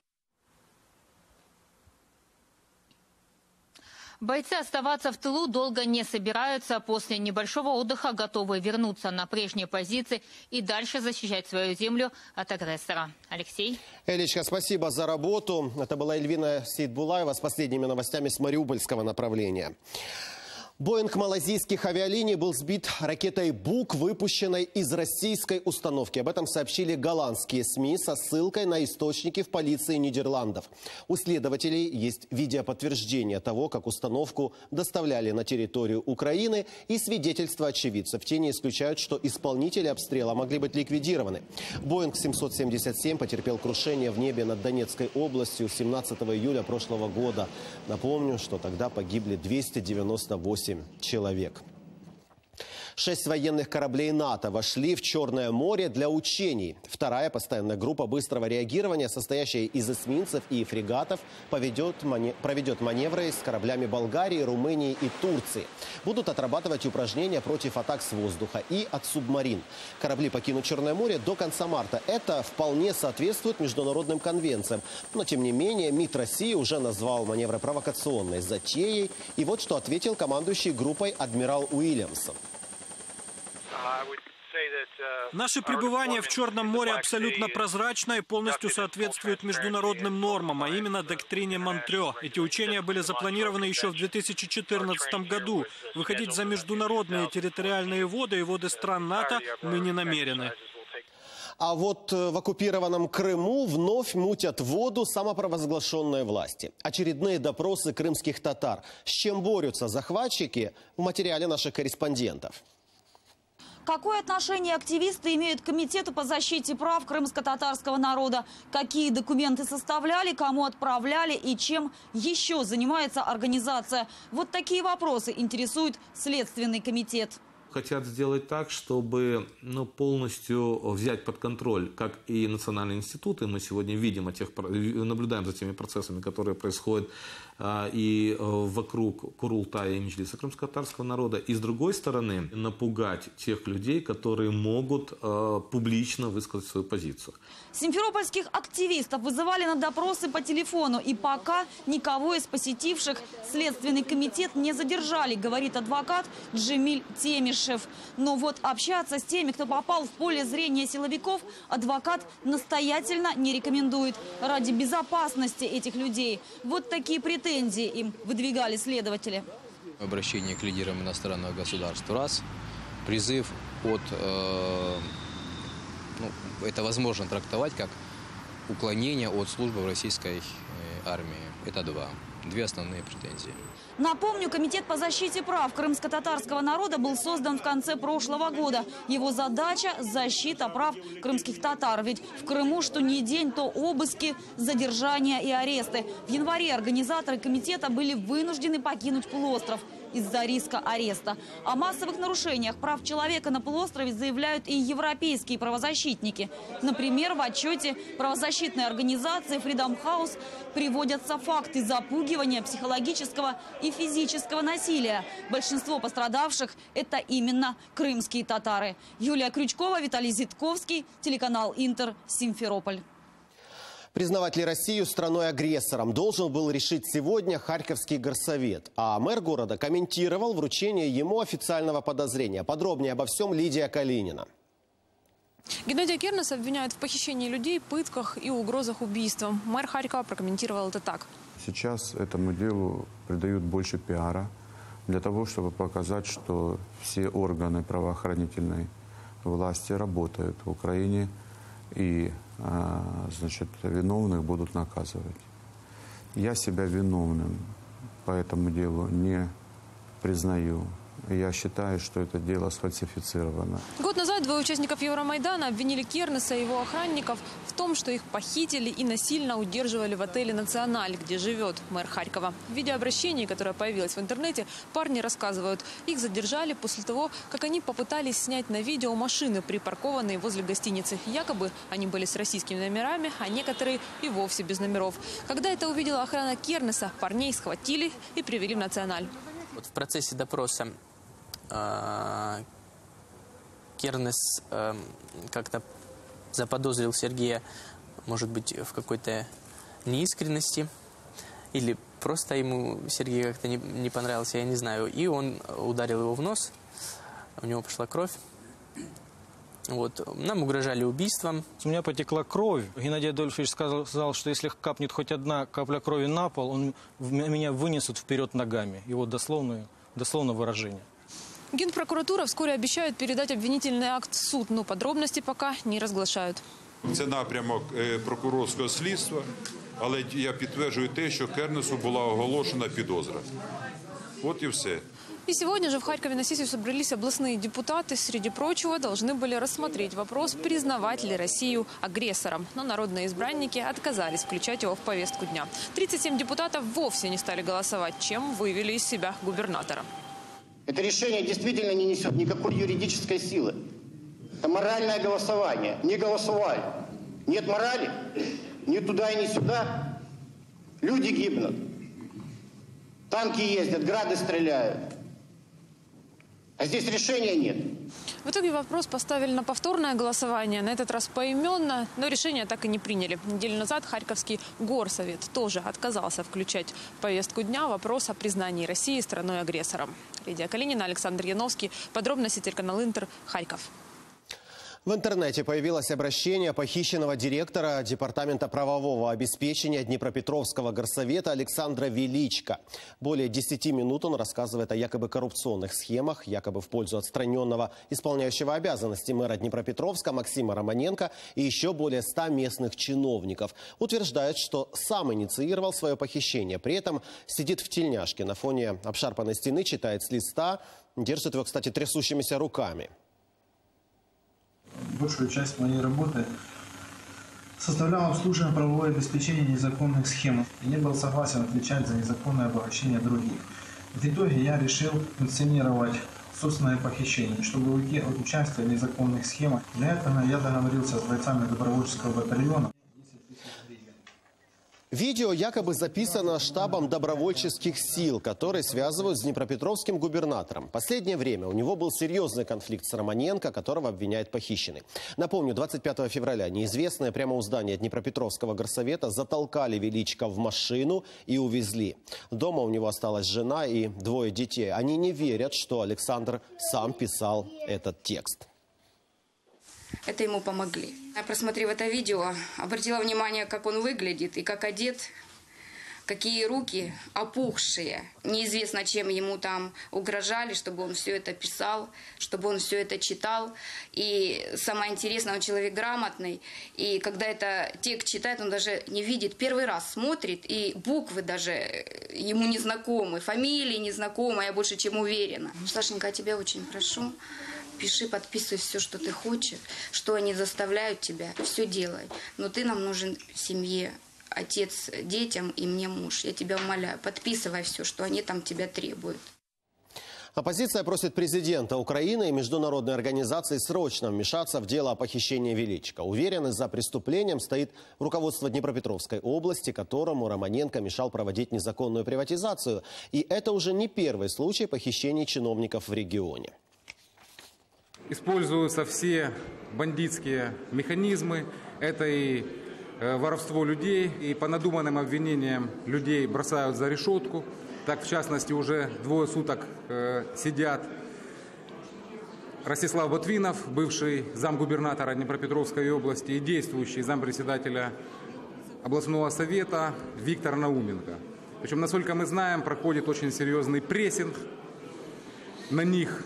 Бойцы оставаться в тылу долго не собираются. После небольшого отдыха готовы вернуться на прежние позиции и дальше защищать свою землю от агрессора. Алексей. Элечка, спасибо за работу. Это была Эльвина Сейдбулаева с последними новостями с мариупольского направления. Боинг малайзийских авиалиний был сбит ракетой «Бук», выпущенной из российской установки. Об этом сообщили голландские СМИ со ссылкой на источники в полиции Нидерландов. У следователей есть видеоподтверждение того, как установку доставляли на территорию Украины, и свидетельства очевидцев. Те не исключают, что исполнители обстрела могли быть ликвидированы. Боинг 777 потерпел крушение в небе над Донецкой областью 17 июля прошлого года. Напомню, что тогда погибли 298 человек. 6 военных кораблей НАТО вошли в Черное море для учений. Вторая постоянная группа быстрого реагирования, состоящая из эсминцев и фрегатов, проведет маневры с кораблями Болгарии, Румынии и Турции. Будут отрабатывать упражнения против атак с воздуха и от субмарин. Корабли покинут Черное море до конца марта. Это вполне соответствует международным конвенциям. Но, тем не менее, МИД России уже назвал маневры провокационной затеей. И вот что ответил командующий группой адмирал Уильямсон. Наше пребывание в Черном море абсолютно прозрачно и полностью соответствует международным нормам, а именно доктрине Монтрё. Эти учения были запланированы еще в 2014 году. Выходить за международные территориальные воды и воды стран НАТО мы не намерены. А вот в оккупированном Крыму вновь мутят воду самопровозглашенные власти. Очередные допросы крымских татар. С чем борются захватчики, в материале наших корреспондентов. Какое отношение активисты имеют к Комитету по защите прав крымско-татарского народа? Какие документы составляли, кому отправляли и чем еще занимается организация? Вот такие вопросы интересует Следственный комитет. Хотят сделать так, чтобы полностью взять под контроль, как и национальные институты. Мы сегодня видим наблюдаем за теми процессами, которые происходят и вокруг Курултая и Меджлиса крымско-татарского народа. И с другой стороны, напугать тех людей, которые могут публично высказать свою позицию. Симферопольских активистов вызывали на допросы по телефону. И пока никого из посетивших Следственный комитет не задержали, говорит адвокат Джемиль Темишев. Но вот общаться с теми, кто попал в поле зрения силовиков, адвокат настоятельно не рекомендует. Ради безопасности этих людей. Вот такие претензии им выдвигали следователи. Обращение к лидерам иностранного государства. Раз. Призыв от... это возможно трактовать как уклонение от службы в российской армии. Это два. Две основные претензии. Напомню, Комитет по защите прав крымско-татарского народа был создан в конце прошлого года. Его задача – защита прав крымских татар. Ведь в Крыму что ни день, то обыски, задержания и аресты. В январе организаторы комитета были вынуждены покинуть полуостров из-за риска ареста. О массовых нарушениях прав человека на полуострове заявляют и европейские правозащитники. Например, в отчете правозащитной организации Freedom House приводятся факты запугивания, психологического и физического насилия. Большинство пострадавших – это именно крымские татары. Юлия Крючкова, Виталий Зитковский, телеканал Интер, Симферополь. Признавать ли Россию страной-агрессором должен был решить сегодня Харьковский горсовет. А мэр города комментировал вручение ему официального подозрения. Подробнее обо всем Лидия Калинина. Геннадия Кернеса обвиняют в похищении людей, пытках и угрозах убийством. Мэр Харькова прокомментировал это так. Сейчас этому делу придают больше пиара для того, чтобы показать, что все органы правоохранительной власти работают в Украине и виновных будут наказывать. Я себя виновным по этому делу не признаю Я считаю, что это дело сфальсифицировано. Год назад двое участников Евромайдана обвинили Кернеса и его охранников в том, что их похитили и насильно удерживали в отеле «Националь», где живет мэр Харькова. В видеообращении, которое появилось в интернете, парни рассказывают, их задержали после того, как они попытались снять на видео машины, припаркованные возле гостиницы. Якобы они были с российскими номерами, а некоторые и вовсе без номеров. Когда это увидела охрана Кернеса, парней схватили и привели в «Националь». Вот в процессе допроса Кернес как-то заподозрил Сергея, может быть, в какой-то неискренности, или просто ему Сергей как-то не понравился, я не знаю. И он ударил его в нос, у него пошла кровь. Вот. Нам угрожали убийством. У меня потекла кровь. Геннадий Адольфович сказал, что если капнет хоть одна капля крови на пол, меня вынесут вперед ногами. Его дословное выражение. Генпрокуратура вскоре обещает передать обвинительный акт в суд, но подробности пока не разглашают. Це напрямок прокурорського слідства, але я підтверджую те, що Кернесу була оголошена підозра. Вот и все. И сегодня же в Харькове на сессию собрались областные депутаты. Среди прочего, должны были рассмотреть вопрос, признавать ли Россию агрессором. Но народные избранники отказались включать его в повестку дня. 37 депутатов вовсе не стали голосовать, чем вывели из себя губернатора. Это решение действительно не несет никакой юридической силы. Это моральное голосование. Не голосовали. Нет морали, ни туда и ни сюда. Люди гибнут. Танки ездят, грады стреляют. А здесь решения нет. В итоге вопрос поставили на повторное голосование, на этот раз поименно, но решение так и не приняли. Неделю назад Харьковский горсовет тоже отказался включать в повестку дня вопрос о признании России страной-агрессором. Лидия Калинина, Александр Яновский. Подробности телеканал Интер, Харьков. В интернете появилось обращение похищенного директора Департамента правового обеспечения Днепропетровского горсовета Александра Величко. Более 10 минут он рассказывает о якобы коррупционных схемах, якобы в пользу отстраненного исполняющего обязанности мэра Днепропетровска Максима Романенко и еще более 100 местных чиновников. Утверждает, что сам инициировал свое похищение. При этом сидит в тельняшке на фоне обшарпанной стены, читает с листа, держит его, кстати, трясущимися руками. Большую часть моей работы составлял обслуживание правовое обеспечение незаконных схем и не был согласен отвечать за незаконное обогащение других. В итоге я решил инсценировать собственное похищение, чтобы уйти от участия в незаконных схемах. Для этого я договорился с бойцами добровольческого батальона. Видео якобы записано штабом добровольческих сил, которые связывают с днепропетровским губернатором. В последнее время у него был серьезный конфликт с Романенко, которого обвиняет похищенный. Напомню, 25 февраля неизвестные прямо у здания Днепропетровского горсовета затолкали Величко в машину и увезли. Дома у него осталась жена и 2 детей. Они не верят, что Александр сам писал этот текст. Это ему помогли. Я, просмотрев это видео, обратила внимание, как он выглядит и как одет, какие руки опухшие. Неизвестно, чем ему там угрожали, чтобы он все это писал, чтобы он все это читал. И самое интересное, он человек грамотный. И когда это текст читает, он даже не видит. Первый раз смотрит, и буквы даже ему не знакомы, фамилии не знакомы, я больше чем уверена. Сашенька, я тебя очень прошу. Пиши, подписывай все, что ты хочешь, что они заставляют тебя, все делай. Но ты нам нужен в семье, отец детям и мне муж. Я тебя умоляю, подписывай все, что они там тебя требуют. Оппозиция просит президента Украины и международные организации срочно вмешаться в дело о похищении Величко. Уверены, за преступлением стоит руководство Днепропетровской области, которому Романенко мешал проводить незаконную приватизацию. И это уже не первый случай похищений чиновников в регионе. Используются все бандитские механизмы. Это и воровство людей, и по надуманным обвинениям людей бросают за решетку. Так, в частности, уже 2 суток сидят Ростислав Ботвинов, бывший замгубернатора Днепропетровской области, и действующий зампредседателя областного совета Виктор Науменко. Причем, насколько мы знаем, проходит очень серьезный прессинг на них.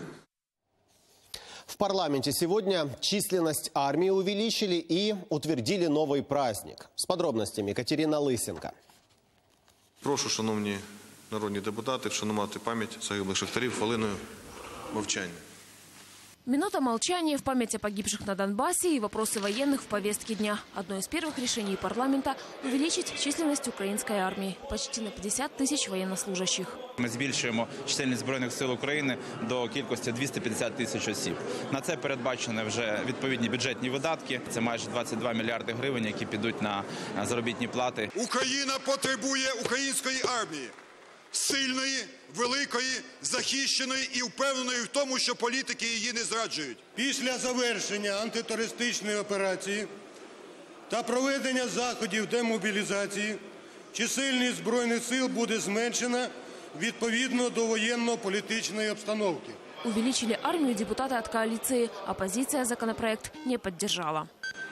В парламенте сегодня численность армии увеличили и утвердили новый праздник. С подробностями Катерина Лисенко. Прошу, шановні народні депутати, вшанувати пам'ять загиблих шахтарів хвилиною мовчання. Минута молчания в память о погибших на Донбассе и вопросы военных в повестке дня. Одно из первых решений парламента – увеличить численность украинской армии почти на 50 тысяч военнослужащих. Ми збільшуємо чисельність Збройних сил України до кількості 250 тисяч осіб. На це передбачені вже відповідні бюджетні видатки. Це майже 22 мільярди гривень, які підуть на заробітні плати. Україна потребує української армії. Сильної, великої, захищеної і впевненої в тому, що політики її не зраджують. Після завершення антитерористичної операції та проведення заходів демобілізації чисельність Збройних сил буде зменшена відповідно до воєнно-політичної обстановки. Увеличили армию депутаты от коалиции. Оппозиция законопроект не поддержала.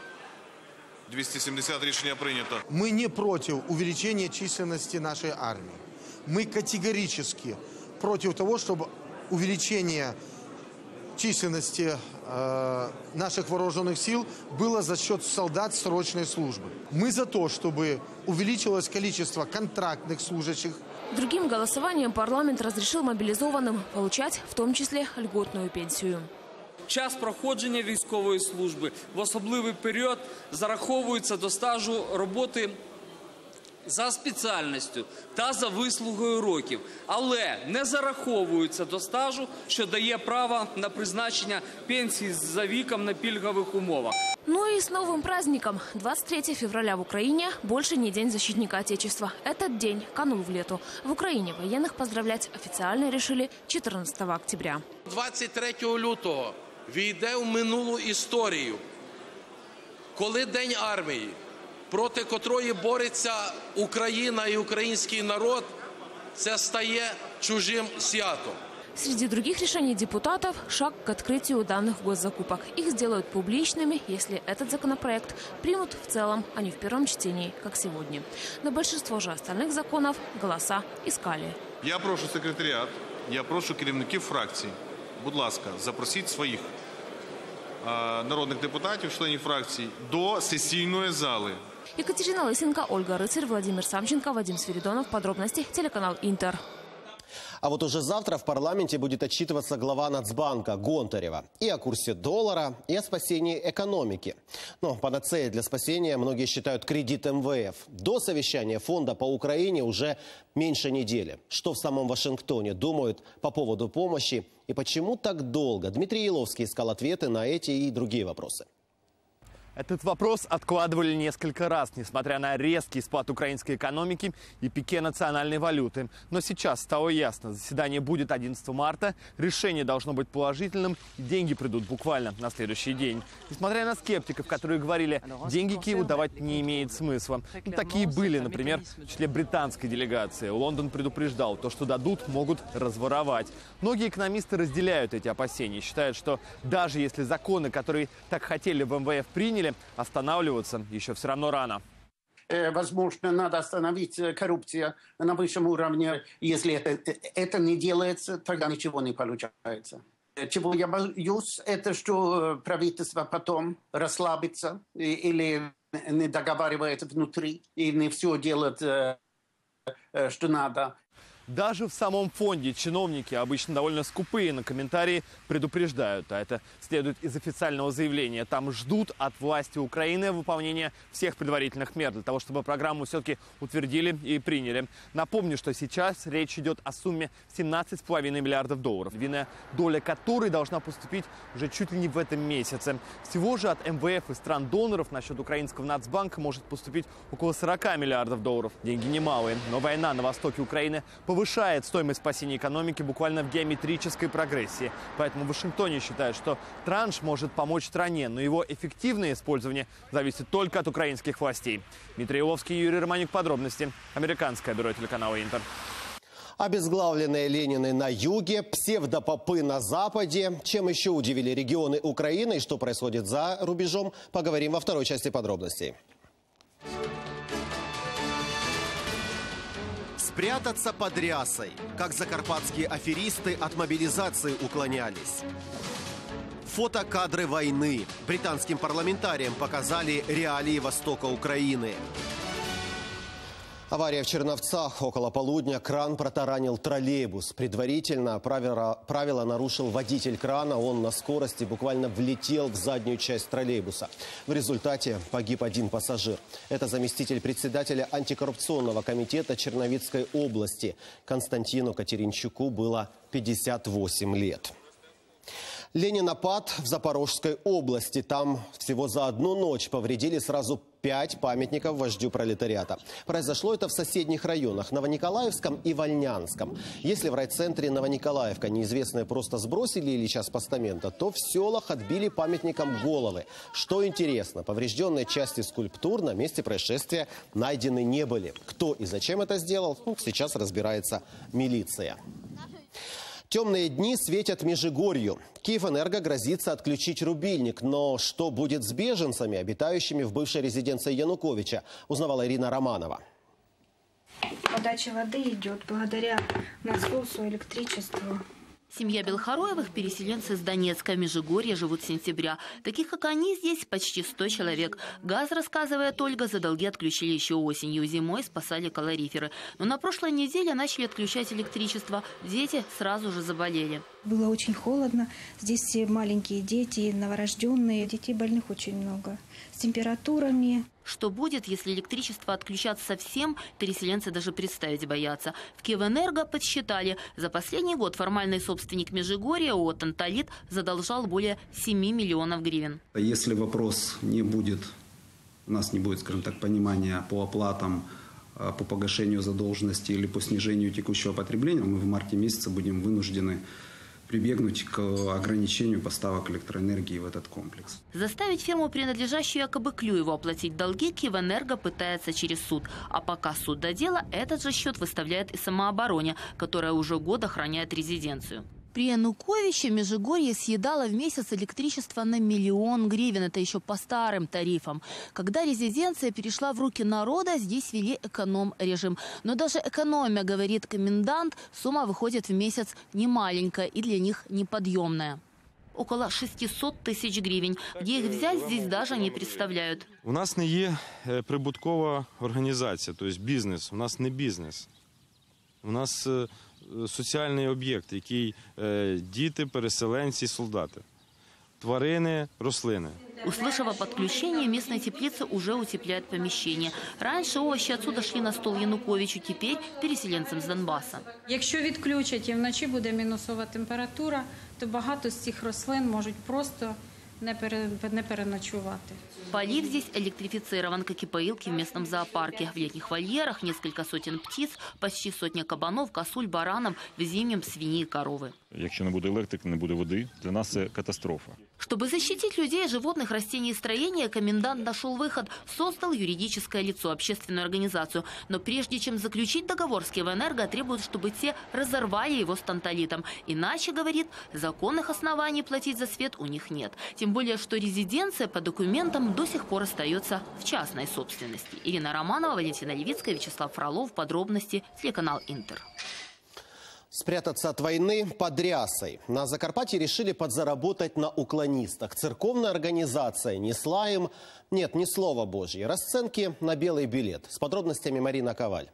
270 решения принято. Мы не против увеличения численности нашей армии. Мы категорически против того, чтобы увеличение численности наших вооруженных сил было за счет солдат срочной службы. Мы за то, чтобы увеличилось количество контрактных служащих. Другим голосованием парламент разрешил мобилизованным получать в том числе льготную пенсию. Час проходження військової служби в особливий період зараховується до стажу роботи за спеціальністю та за вислугою років, але не зараховується до стажу, що дає право на призначення пенсії за віком на пільгових умовах. Ну и с новым праздником. 23 февраля в Украине больше не День защитника Отечества. Этот день канул в лету. В Украине военных поздравлять официально решили 14 октября. 23 лютого війде в минулу історію, коли День армії, проти котрої бореться Україна і український народ, це стає чужим святом. Среди других решений депутатов – шаг к открытию данных госзакупок. Их сделают публичными, если этот законопроект примут в целом, а не в первом чтении, как сегодня. На большинство же остальных законов голоса искали. Я прошу секретаріат, я прошу керівників фракцій, будь ласка, запросіть своїх народних депутатів, членів фракцій, до сесійної зали. Екатерина Лысенко, Ольга Рыцарь, Владимир Самченко, Вадим Свиридонов. Подробности телеканал Интер. А вот уже завтра в парламенте будет отчитываться глава Нацбанка Гонтарева и о курсе доллара, и о спасении экономики. Но панацеей для спасения многие считают кредит МВФ. До совещания фонда по Украине уже меньше недели. Что в самом Вашингтоне думают по поводу помощи и почему так долго? Дмитрий Еловский искал ответы на эти и другие вопросы. Этот вопрос откладывали несколько раз, несмотря на резкий спад украинской экономики и пике национальной валюты. Но сейчас стало ясно, заседание будет 11 марта, решение должно быть положительным, деньги придут буквально на следующий день. Несмотря на скептиков, которые говорили, деньги Киеву давать не имеет смысла. Ну, такие были, например, в числе британской делегации. Лондон предупреждал, то, что дадут, могут разворовать. Многие экономисты разделяют эти опасения, считают, что даже если законы, которые так хотели в МВФ, приняли, останавливаться еще все равно рано. Возможно, надо остановить коррупцию на высшем уровне. Если это не делается, тогда ничего не получается. Чего я боюсь, это что правительство потом расслабится или не договаривается внутри и не все делает, что надо. Даже в самом фонде чиновники, обычно довольно скупые на комментарии, предупреждают. А это следует из официального заявления. Там ждут от власти Украины выполнения всех предварительных мер для того, чтобы программу все-таки утвердили и приняли. Напомню, что сейчас речь идет о сумме 17,5 миллиардов долларов, львиная доля которой должна поступить уже чуть ли не в этом месяце. Всего же от МВФ и стран-доноров на счет украинского Нацбанка может поступить около 40 миллиардов долларов. Деньги немалые, но война на востоке Украины повышает стоимость спасения экономики буквально в геометрической прогрессии. Поэтому в Вашингтоне считают, что транш может помочь стране, но его эффективное использование зависит только от украинских властей. Дмитрий Еловский, Юрий Романюк. Подробности. Американское бюро телеканала Интер. Обезглавленные Ленины на юге, псевдопопы на западе. Чем еще удивили регионы Украины и что происходит за рубежом, поговорим во второй части подробностей. Спрятаться под рясой. Как закарпатские аферисты от мобилизации уклонялись. Фотокадры войны. Британским парламентариям показали реалии востока Украины. Авария в Черновцах. Около полудня кран протаранил троллейбус. Предварительно правило нарушил водитель крана. Он на скорости буквально влетел в заднюю часть троллейбуса. В результате погиб один пассажир. Это заместитель председателя антикоррупционного комитета Черновицкой области. Константину Катеринчуку было 58 лет. Ленинопад в Запорожской области. Там всего за одну ночь повредили сразу 5 памятников вождю пролетариата. Произошло это в соседних районах – Новониколаевском и Вольнянском. Если в райцентре Новониколаевка неизвестные просто сбросили Ильича с постамента, то в селах отбили памятникам головы. Что интересно, поврежденные части скульптур на месте происшествия найдены не были. Кто и зачем это сделал, сейчас разбирается милиция. Темные дни светят Межигорью. Киевэнерго грозится отключить рубильник. Но что будет с беженцами, обитающими в бывшей резиденции Януковича, узнавала Ирина Романова. Подача воды идет благодаря насосу, электричеству. Семья Белхароевых – переселенцы из Донецка, Межигорья, живут с сентября. Таких, как они, здесь почти 100 человек. Газ, рассказывает Ольга, за долги отключили еще осенью. Зимой спасали калориферы. Но на прошлой неделе начали отключать электричество. Дети сразу же заболели. Было очень холодно. Здесь все маленькие дети, новорожденные. Детей больных очень много. С температурами. Что будет, если электричество отключат совсем, переселенцы даже представить боятся. В Киевэнерго подсчитали, за последний год формальный собственник Межигорья ООО «Танталит» задолжал более 7 миллионов гривен. Если вопрос не будет, у нас не будет, скажем так, понимания по оплатам, по погашению задолженности или по снижению текущего потребления, мы в марте месяце будем вынуждены прибегнуть к ограничению поставок электроэнергии в этот комплекс. Заставить фирму, принадлежащую якобы Клюеву, оплатить долги, Киевэнерго пытается через суд. А пока суд до дела, этот же счет выставляет и самообороне, которая уже год охраняет резиденцию. При Януковиче Межигорье съедало в месяц электричество на 1 миллион гривен. Это еще по старым тарифам. Когда резиденция перешла в руки народа, здесь ввели эконом-режим. Но даже экономия, говорит комендант, сумма выходит в месяц немаленькая и для них неподъемная. Около 600 тысяч гривен. Где их взять, здесь даже не представляют. У нас не є прибуткова організація, тобто бізнес. У нас не бізнес. У нас соціальний об'єкт, який діти, переселенці, солдати. Тварини, рослини. Услышав о подключении, местные теплицы уже утепляют помещение. Раньше овощи отсюда шли на стол Януковичу, теперь переселенцам з Донбаса. Якщо відключать і вночі буде мінусова температура, то багато з цих рослин можуть просто не переночувати. Полив здесь электрифицирован, как и поилки в местном зоопарке. В летних вольерах несколько сотен птиц, почти сотня кабанов, косуль, баранов, в зимнем свиньи и коровы. Якщо не буде електрики, не буде води, для нас це катастрофа. Чтобы защитить людей, животных, растений и строения, комендант нашел выход, создал юридическое лицо, общественную организацию. Но прежде чем заключить договор с Киевэнерго, требует, чтобы те разорвали его с Танталитом. Иначе, говорит, законных оснований платить за свет у них нет. Тем более, что резиденция по документам до сих пор остается в частной собственности. Ирина Романова, Валентина Левицкая, Вячеслав Фролов. Подробности. Телеканал «Интер». Спрятаться от войны под рясой. На Закарпатье решили подзаработать на уклонистах. Церковная организация несла им, нет, не слово Божье, расценки на белый билет. С подробностями Марина Коваль.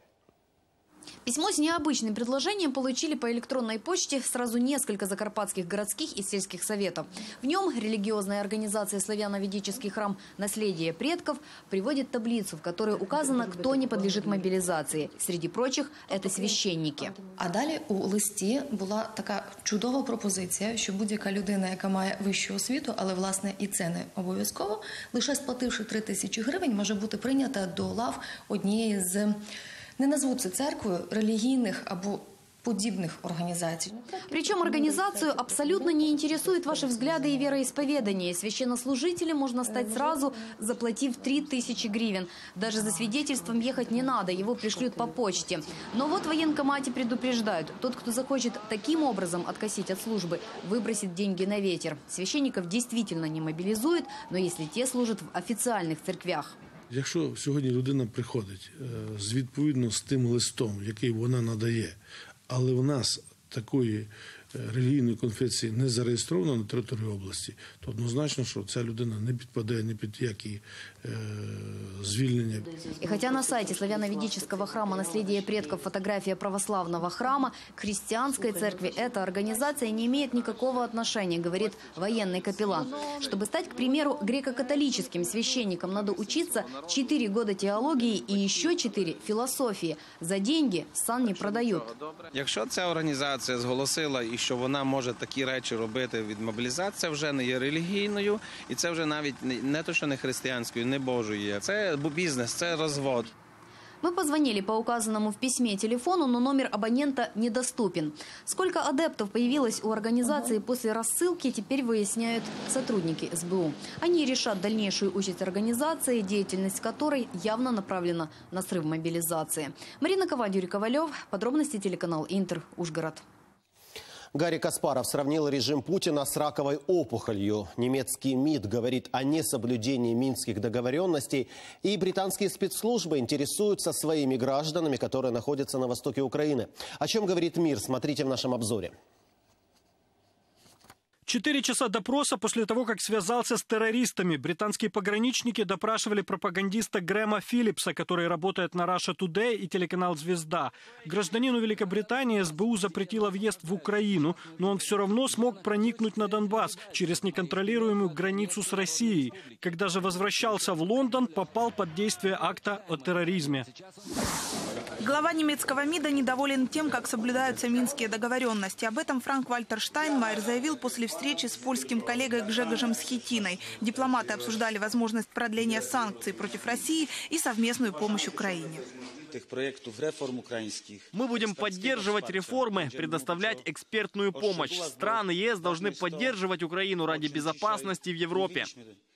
Письмо с необычным предложением получили по электронной почте сразу несколько закарпатских городских и сельских советов. В нем религиозная организация «Славяно-ведический храм Наследие предков» приводит таблицу, в которой указано, кто не подлежит мобилизации. Среди прочих – это священники. А далі у листі була така чудова пропозиція, що будь-яка людина, яка має вищу освіту, але, власне, і це не обов'язково, лише сплативши 3000 гривень, може бути прийнята до лав однієї з, не назву це церквою, релігійних або подобных организаций. Причем организацию абсолютно не интересуют ваши взгляды и вероисповедания. Священнослужителем можно стать сразу, заплатив 3000 гривен. Даже за свидетельством ехать не надо, его пришлют по почте. Но вот в военкомате предупреждают, тот, кто захочет таким образом откосить от службы, выбросит деньги на ветер. Священников действительно не мобилизуют, но если те служат в официальных церквях. Якщо сьогодні людина приходить відповідно з тим листом, який вона надає, але в нас такої релігійної конфесії не зареєстрована на території області, то однозначно, що ця людина не підпадає ні під які звільнення. И хотя на сайте славяно-ведического храма «Наследие предков» фотография православного храма, к христианской церкви эта организация не имеет никакого отношения, говорит военный капеллан. Чтобы стать, к примеру, греко-католическим священником, надо учиться 4 года теологии и еще 4 философии. За деньги сан не продают. Якщо ця організація зголосила, і що вона може такі речі робити від мобілізації, це вже не є релігійною, і це вже навіть не то, що не християнською, не Божою. Це бізнес, це розвод. Мы позвонили по указанному в письме телефону, но номер абонента недоступен. Сколько адептов появилось у организации после рассылки, теперь выясняют сотрудники СБУ. Они решат дальнейшую участь организации, деятельность которой явно направлена на срыв мобилизации. Марина Коваль, Юрий Ковалев. Подробности телеканал Интер, Ужгород. Гарри Каспаров сравнил режим Путина с раковой опухолью. Немецкий МИД говорит о несоблюдении минских договоренностей. И британские спецслужбы интересуются своими гражданами, которые находятся на востоке Украины. О чем говорит мир, смотрите в нашем обзоре. 4 часа допроса после того, как связался с террористами. Британские пограничники допрашивали пропагандиста Грэма Филлипса, который работает на Russia Today и телеканал «Звезда». Гражданину Великобритании СБУ запретила въезд в Украину, но он все равно смог проникнуть на Донбасс через неконтролируемую границу с Россией. Когда же возвращался в Лондон, попал под действие акта о терроризме. Глава немецкого МИДа недоволен тем, как соблюдаются минские договоренности. Об этом Франк-Вальтер Штайнмайер заявил после встречи с польским коллегой Гжегожем Схетиной. Дипломаты обсуждали возможность продления санкций против России и совместную помощь Украине. Мы будем поддерживать реформы, предоставлять экспертную помощь. Страны ЕС должны поддерживать Украину ради безопасности в Европе.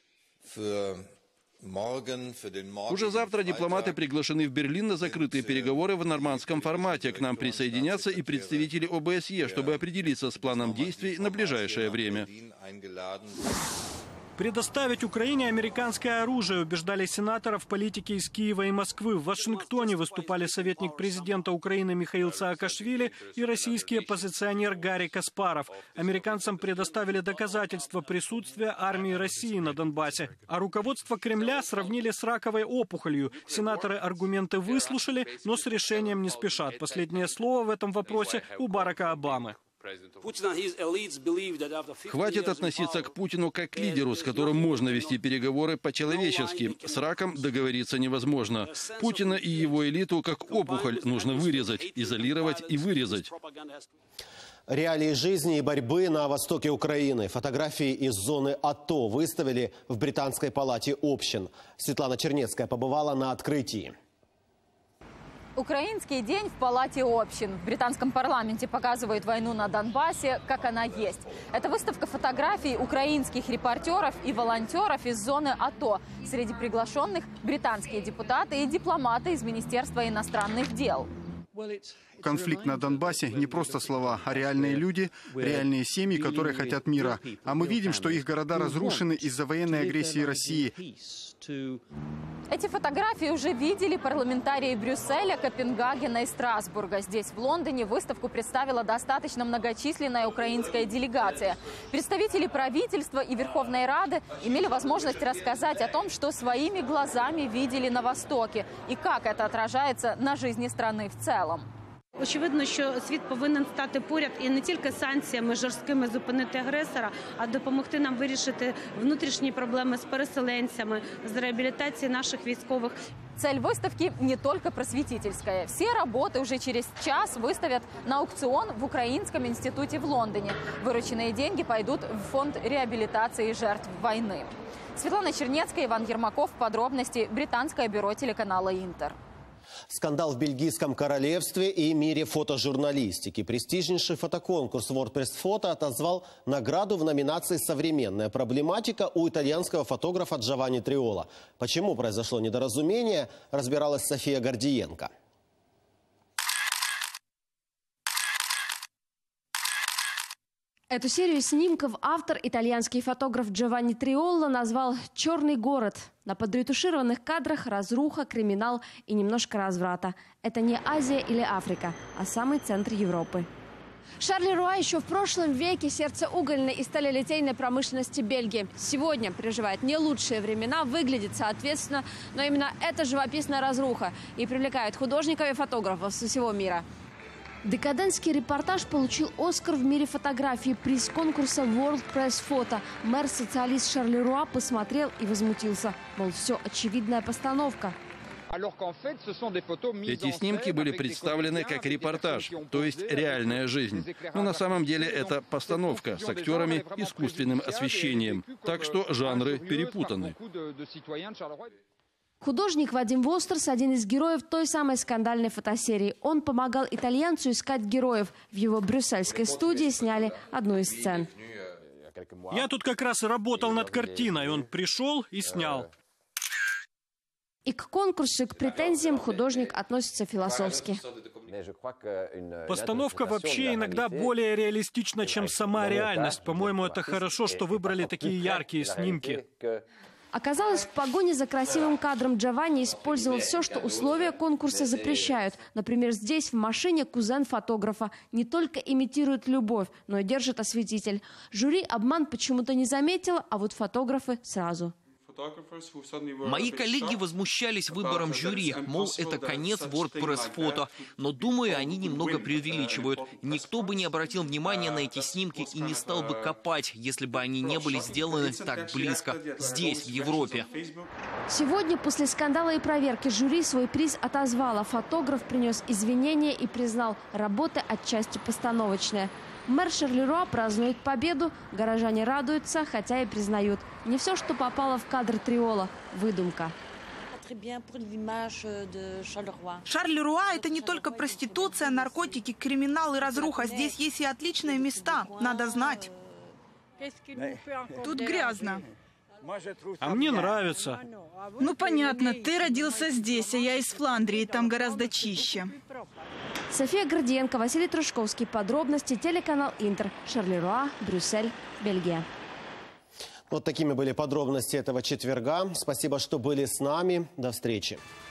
Уже завтра дипломаты приглашены в Берлин на закрытые переговоры в нормандском формате. К нам присоединятся и представители ОБСЕ, чтобы определиться с планом действий на ближайшее время. Предоставить Украине американское оружие, убеждали сенаторов политики из Киева и Москвы. В Вашингтоне выступали советник президента Украины Михаил Саакашвили и российский оппозиционер Гарри Каспаров. Американцам предоставили доказательства присутствия армии России на Донбассе. А руководство Кремля сравнили с раковой опухолью. Сенаторы аргументы выслушали, но с решением не спешат. Последнее слово в этом вопросе у Барака Обамы. Хватит относиться к Путину как к лидеру, с которым можно вести переговоры по-человечески. С раком договориться невозможно. Путина и его элиту как опухоль нужно вырезать, изолировать и вырезать. Реалии жизни и борьбы на востоке Украины. Фотографии из зоны АТО выставили в Британской палате общин. Светлана Чернецкая побывала на открытии. Украинский день в Палате общин. В британском парламенте показывают войну на Донбассе, как она есть. Это выставка фотографий украинских репортеров и волонтеров из зоны АТО. Среди приглашенных британские депутаты и дипломаты из Министерства иностранных дел. Конфликт на Донбассе не просто слова, а реальные люди, реальные семьи, которые хотят мира. А мы видим, что их города разрушены из-за военной агрессии России. Эти фотографии уже видели парламентарии Брюсселя, Копенгагена и Страсбурга. Здесь, в Лондоне, выставку представила достаточно многочисленная украинская делегация. Представители правительства и Верховной Рады имели возможность рассказать о том, что своими глазами видели на Востоке и как это отражается на жизни страны в целом. Очевидно, що світ повинен стати поряд і не тільки санкціями жорсткими зупинити агресора, а допомогти нам вирішити внутрішні проблеми з переселенцями, з реабілітацією наших військових. Цель выставки не только просветительская. Все работы уже через час выставят на аукцион в Украинском институте в Лондоне. Вырученные деньги пойдут в фонд реабилитации жертв войны. Светлана Чернецкая, Иван Ермаков. Подробности. Британское бюро телеканала «Интер». Скандал в Бельгийском королевстве и мире фотожурналистики. Престижнейший фотоконкурс WordPress Фото отозвал награду в номинации «Современная проблематика» у итальянского фотографа Джованни Триола. Почему произошло недоразумение, разбиралась София Гордиенко. Эту серию снимков автор, итальянский фотограф Джованни Триола, назвал «Черный город». На подретушированных кадрах разруха, криминал и немножко разврата. Это не Азия или Африка, а самый центр Европы. Шарлеруа еще в прошлом веке сердце угольной и сталелитейной промышленности Бельгии. Сегодня переживает не лучшие времена, выглядит соответственно, но именно эта живописная разруха и привлекает художников и фотографов со всего мира. Декадентский репортаж получил «Оскар» в мире фотографии, приз конкурса World Press Photo. Мэр-социалист Шарлеруа посмотрел и возмутился. Мол, все очевидная постановка. Эти снимки были представлены как репортаж, то есть реальная жизнь. Но на самом деле это постановка с актерами, искусственным освещением. Так что жанры перепутаны. Художник Вадим Востерс – один из героев той самой скандальной фотосерии. Он помогал итальянцу искать героев. В его брюссельской студии сняли одну из сцен. Я тут как раз и работал над картиной. Он пришел и снял. И к конкурсу, и к претензиям художник относится философски. Постановка вообще иногда более реалистична, чем сама реальность. По-моему, это хорошо, что выбрали такие яркие снимки. Оказалось, в погоне за красивым кадром Джованни использовал все, что условия конкурса запрещают. Например, здесь в машине кузен фотографа не только имитирует любовь, но и держит осветитель. Жюри обман почему-то не заметило, а вот фотографы сразу. Мои коллеги возмущались выбором жюри, мол, это конец WordPress фото. Но, думаю, они немного преувеличивают. Никто бы не обратил внимания на эти снимки и не стал бы копать, если бы они не были сделаны так близко, здесь, в Европе. Сегодня, после скандала и проверки, жюри свой приз отозвало. Фотограф принес извинения и признал, работа отчасти постановочная. Мэр Шарлеруа празднует победу, горожане радуются, хотя и признают. Не все, что попало в кадр Триола – выдумка. Шарлеруа – это не только проституция, наркотики, криминал и разруха. Здесь есть и отличные места, надо знать. Тут грязно. А мне нравится. Ну понятно, ты родился здесь, а я из Фландрии, там гораздо чище. София Гордиенко, Василий Трушковский. Подробности, телеканал Интер. Шарлеруа, Брюссель, Бельгия. Вот такими были подробности этого четверга. Спасибо, что были с нами. До встречи.